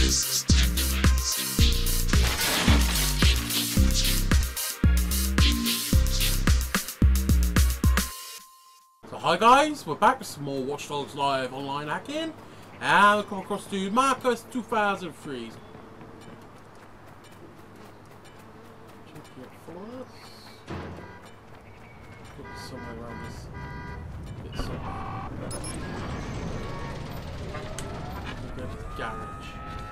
So hi guys, we're back with some more Watch Dogs Live online hacking, and we've come across to Marcus 2003. Could be somewhere around this bit somewhere. We'll go to the garage.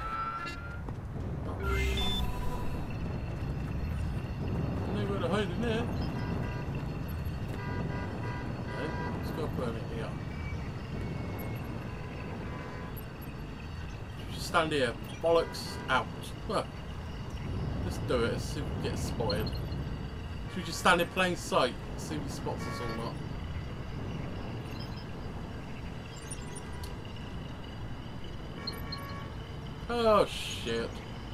Oh shit. Nowhere to hide in there. Let's go burn it here. Just stand here. Bollocks out. Well, let's do it. Let's see if we get spotted. Should we just stand in plain sight? See if he spots us or not. Oh shit.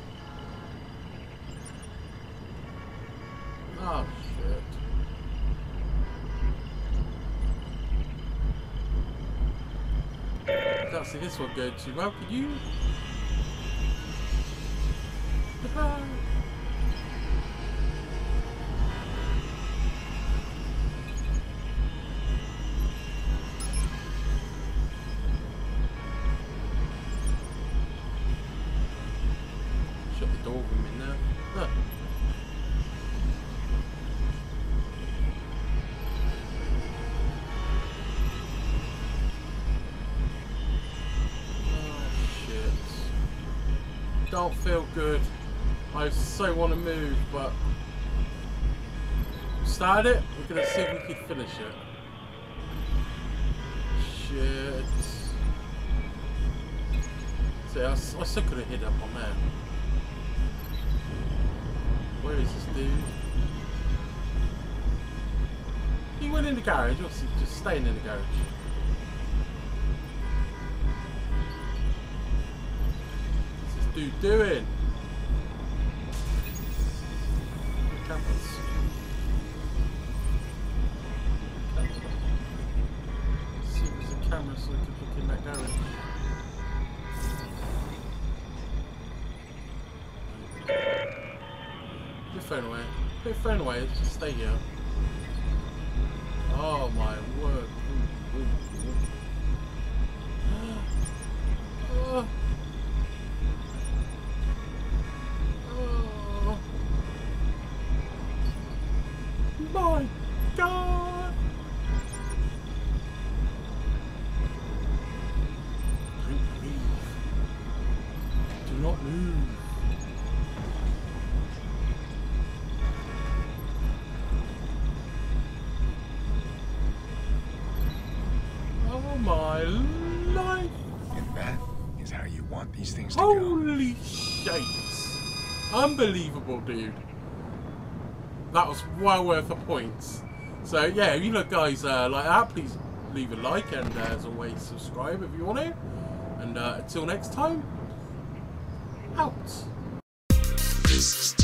Oh shit. Can't see this one go too well, can you? Shut the door with him in there. Huh. Don't feel good. I so want to move, but start it. We're gonna see if we can finish it. Shit. See, I still could have hit up on there. Where is this dude? He went in the garage. What's he just staying in the garage? Dude doing? Cameras. See if there's a camera so we can look in that garage. Put your phone away. Put your phone away. Let's just stay here. Oh my word. Oh. My God! Don't leave. Do not move. Oh my life! And that is how you want these things to go. Holy shapes! Unbelievable, dude. That was well worth the points. So yeah, if you look guys like that, please leave a like, and as always subscribe if you want to. And until next time, out.